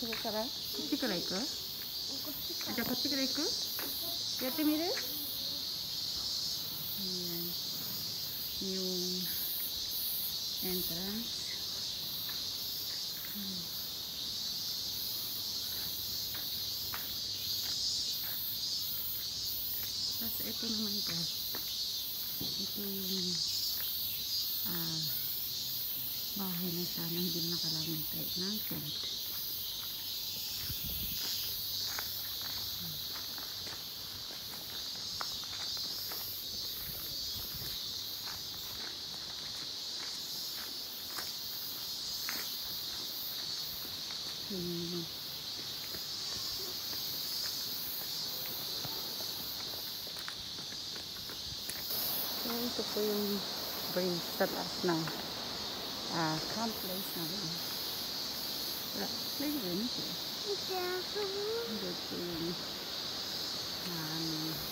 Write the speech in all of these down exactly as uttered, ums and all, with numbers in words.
そこからこっちから行く？じゃあこっちから行く？やってみる？yung entrance. Hmm. Tapos ito naman guys, ito yung uh, bahay na sana hindi nakalaman tayo ng tent. Hmm. So ito po yung bridge sa taas ng uh, camp place namin. Wala, pwede rin ito. Ito po yung um,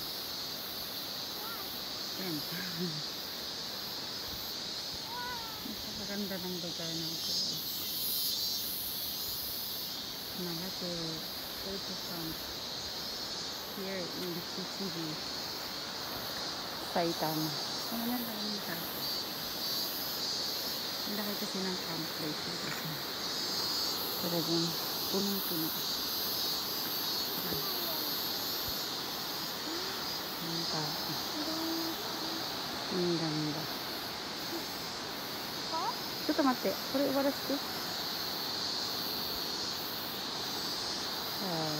tent. Napakaganda ng lugar ng ito. Nagatoro photo camp here in C C V Saitama. So, ano lang yung camp? Ang laki kasi ng camp place dito. Talagang punong-puno. Ang tao. Ang ganda. Ito mate. Kore iwarashite. Uh,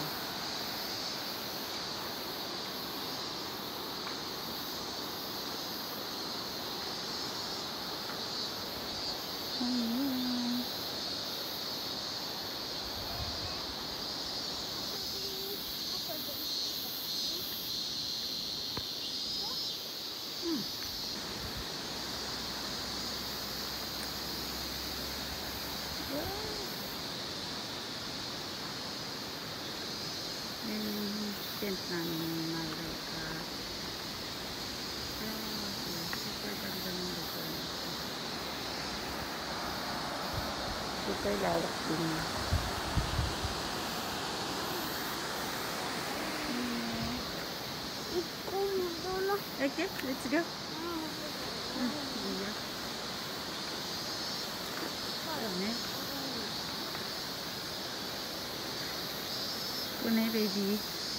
yung tent namin yung Malika. Super ganda ng lugar. Super lalak din. Okay, let's go. Kone baby.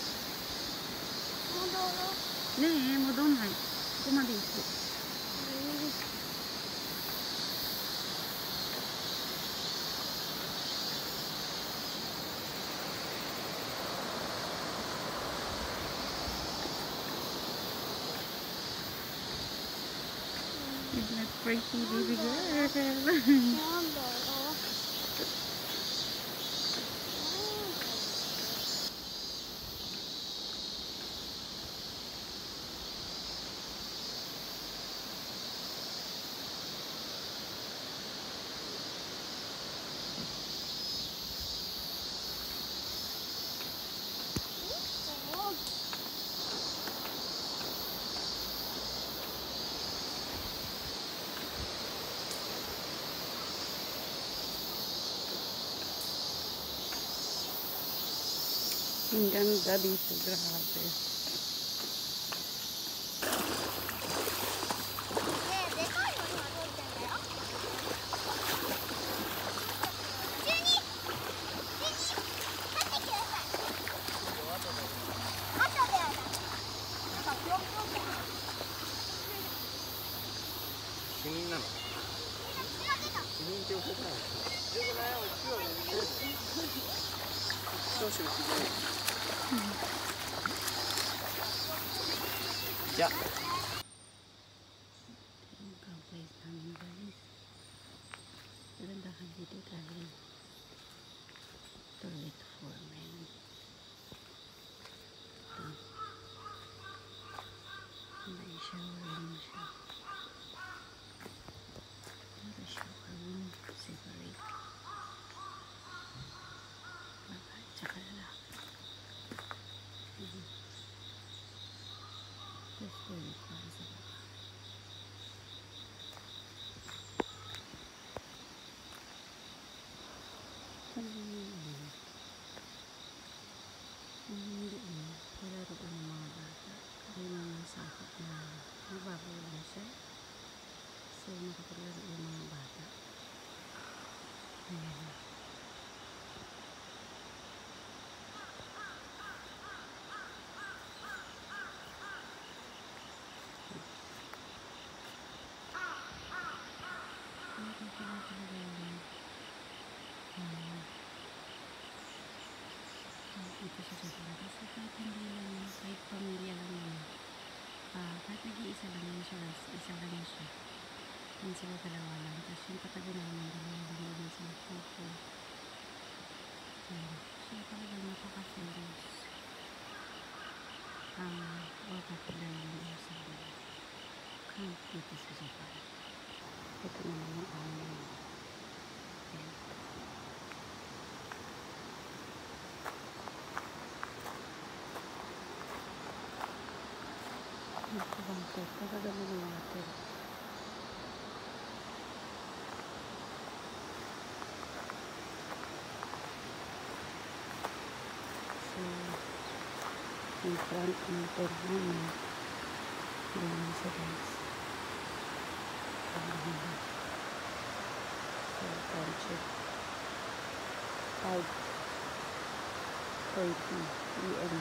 Neえ、戻んない。ここまで行く。Isn't that pretty, baby girl? Ang ganda dito, grabe. Ya. Yung campsite namin guys. Nagandahan dito dahil toilet for men. Ito. May shower room siya. May shower room separate. Babae tsaka lalaki. This is dito sa Japan. Kasi kahit hindi lang, kahit pamilya lang naman. Uh, kahit nag-iisa lang yun siya guys. Isa lang yun siya. Yan sila dalawa lang. Tapos yung katabi namin, dalawa lang yun sila. Couple. Ayan. So talagang napaka-famous. Ang um, waterfall yung sa camp dito sa Japan. Ito naman yung amin. Ayan. Ito bangko. Pagkagano ng water. So, in front ng tent namin. Ganyan siya guys. So, country. five thirty p m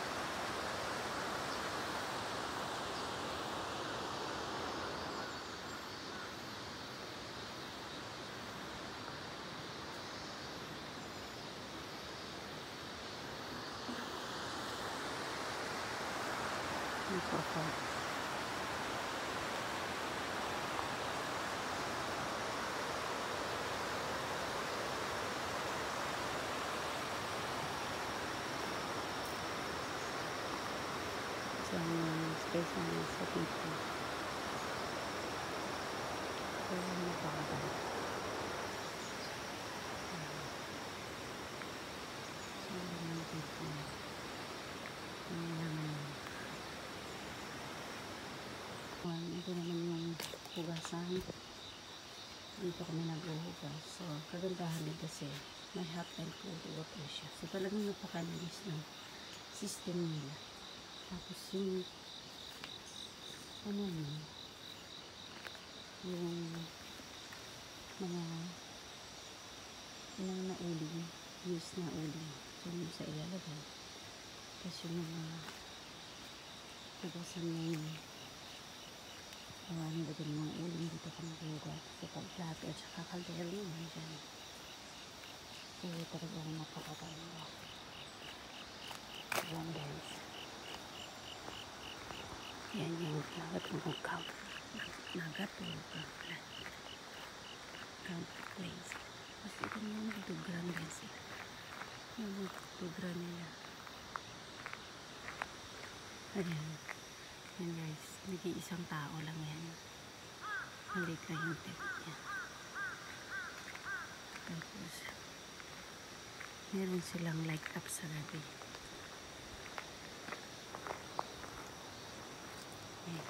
Microphone. So, ang space namin sa dito. So, napakaganda. So, ang dito. Ang naman. Ito naman yung hugasan. Dito kami nag-uhugas. So, kagandahan din kasi may hot and cold water siya. So, talagang napakalinis ng system nila. Tapos yung ano yun, yung mga mga nauling, use na uling. So, yung sa ilalagay. Tapos yung mga hugasan yung Awan, nilagyan ng mga uling dito ka nag-ugat. So, pag-plato at saka kaldero naman dyan. So, talagang napakaganda. Ayan guys. Yan yung Nagatoro camp. Nagatoro camp. Camp place. Kasi ito naman magdugran guys eh. Yung magdugran nila. Ayan. Yan guys, nag-iisang tao lang yan. Maliit lang yung tent niya. Tapos, meron silang light up sa gabi. Ayan.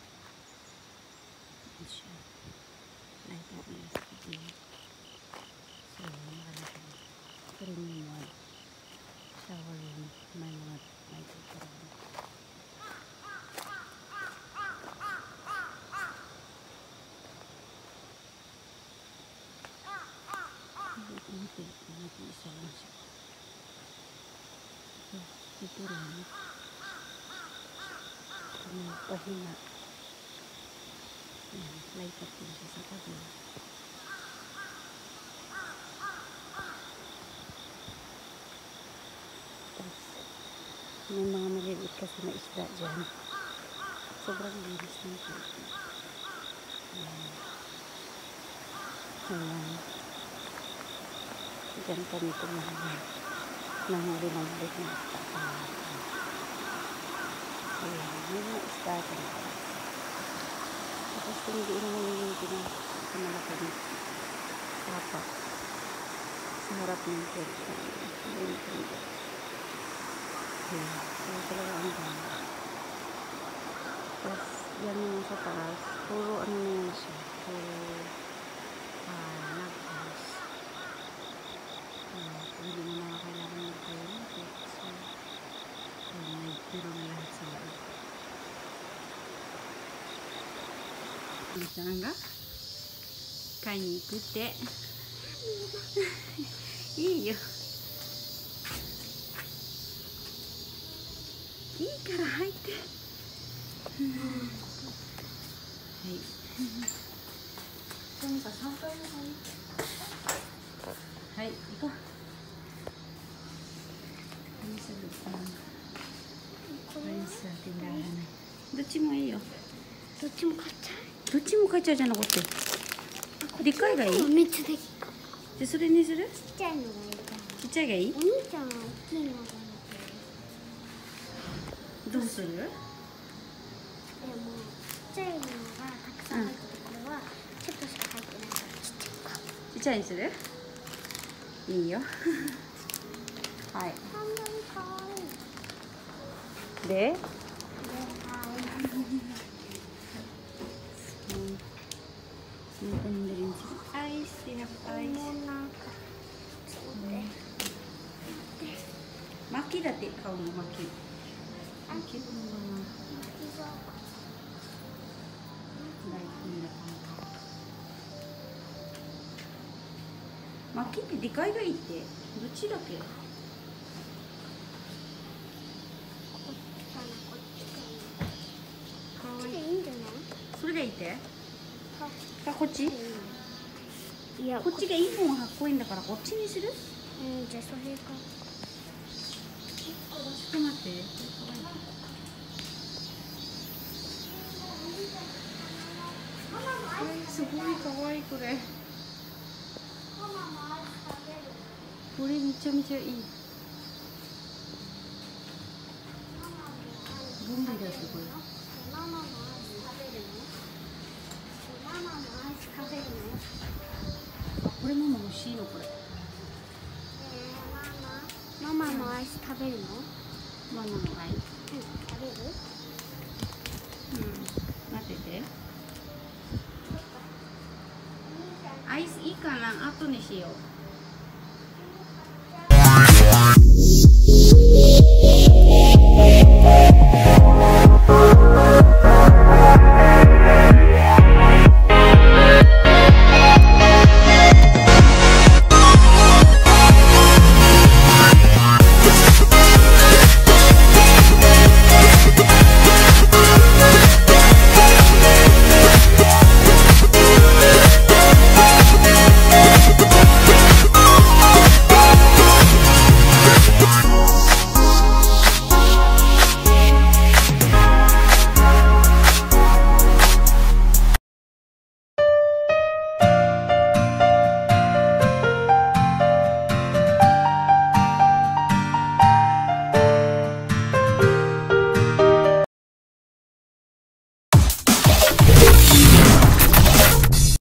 Ayan siya. Light up niya sa gabi. So, nakalagay. Pero yung mga shower room, may mga light up pa rin. Ito, ito, isa lang siya. So, ito rin. Ito na pahinga. Ayan, light up din siya sa tabi. Tapos, may mga maliliit kasi na isda dyan. Sobrang linis ng tubig. Ayan. Ayan. Diyan kami tumahan. Nahuli ng ulit na isda. Ayan. Yung mga isda dyan. Tapos hindi naman yung ginagawa sa malakang papa. Sa harap ng tent. Ayan. Ayan. So talaga ang ganda. Tapos yan yung sa taas. Puro ano na yan siya. Puro ah, nag-house. Uh, hindi mo na kailangan mag-toilet. So, uh, may puro na lahat sa loob. Ito nga. Kanikute. Iyo. Ii kara haite. Hai. Hai, iko. Prince tindahan. どっちもいいよ。 どっちも買っちゃどっちも買っちゃうじゃなくて。でかいがいい？ めっちゃでっかい。 じゃそれにする？ ちっちゃいのがいい。 ちっちゃいがいい？ お兄ちゃんは大きいのがいい。 どうする？でもちっちゃいのがたくさん入ったところはちょっとしか入ってないからちっちゃいか。 ちっちゃいにする？いいよ。はい。 半分かわいい。 で？ で、 アイス、you have ice. 巻きだって買うの巻き。巻きも巻きってでかいがいいって。どっちだっけ？それでいいって？あ、こっち？いや、こっちが一本かっこいいんだからこっちにする？うん、じゃあそれか。ちょっと待って。すごいかわいいこれ。これめちゃめちゃいい。ボンビだってこれ。ママのアイス食べるの？ママのアイス食べるの？これママ欲しいのこれ。 ママのアイス食べるの？ ママのアイス。うん、食べる？ うん、待ってて。アイスいいかな、後にしよう。